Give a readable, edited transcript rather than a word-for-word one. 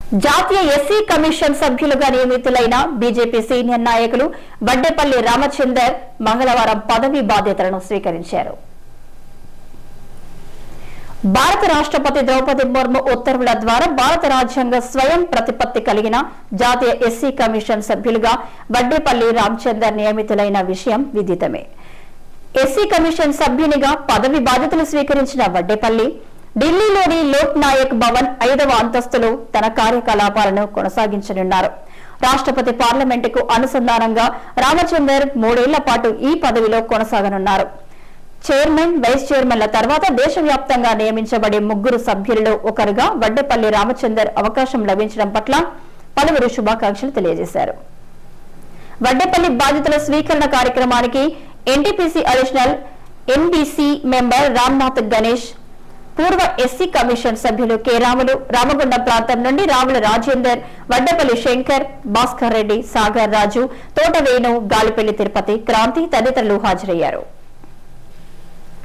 జాతీయ SC commission సభ్యులుగా నియమితులైన బీజేపీ సీనియర్ నాయకులు వడ్డేపల్లి రామచందర్ మంగళవారం పదవీ బాధ్యతలను స్వీకరించారు. భారత రాష్ట్రపతి ద్రౌపది ముర్ము ఉత్తర్వుల ద్వారా భారత రాజ్యాంగ స్వయం ప్రతిపత్తి కలిగిన జాతీయ ఎస్సీ కమిషన్ సభ్యులుగా వడ్డేపల్లి రామచందర్ నియమితులైన విషయం విదితమే. ఎస్సీ కమిషన్ సభ్యునిగా పదవి బాధ్యతలు స్వీకరించిన వడ్డేపల్లి ఢిల్లీలోని లోక్ నాయక్ భవన్ 5వ అంతస్తులో తన కార్యకలాపాలను కొనసాగించనున్నారు. రాష్ట్రపతి పార్లమెంటుకు అనుసంధానంగా రామచందర్ 3 ఏళ్ల పాటు ఈ పదవిలో కొనసాగనున్నారు. చైర్మన్, వైస్ చైర్మన్ల తర్వాత దేశవ్యాప్తంగా నియమించబడే 3 సభ్యులలో ఒకరుగా వడ్డేపల్లి రామచందర్ అవకాశం లభించడం పట్ల పలువురు శుభాకాంక్షలు తెలియజేశారు. వడ్డేపల్లి బాధ్యతల స్వీకరణ కార్యక్రమానికి NTPC additional NBC member Ramnath Ganesh, పూర్వ ఎస్సీ కమిషన్ సభ్యులు కె రాములు, రామగుండం ప్రాంతం నుండి రావుల రాజేందర్, వడ్డేపల్లి శంకర్, భాస్కర్ రెడ్డి, సాగర్ రాజు, తోటవేణు, గాలిపల్లి తిరుపతి, క్రాంతి తదితరులు హాజరయ్యారు.